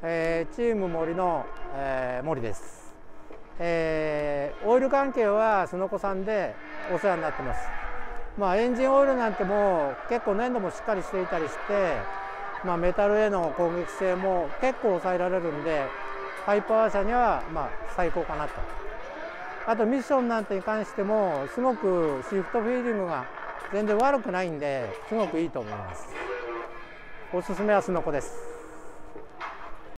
チーム森の、森です。オイル関係はすのこさんでお世話になってます。エンジンオイルなんてもう結構粘度もしっかりしていたりして、メタルへの攻撃性も結構抑えられるんで、ハイパワー車には最高かなと。あとミッションなんてに関してもすごくシフトフィーリングが全然悪くないんで、すごくいいと思います。おすすめはすのこです。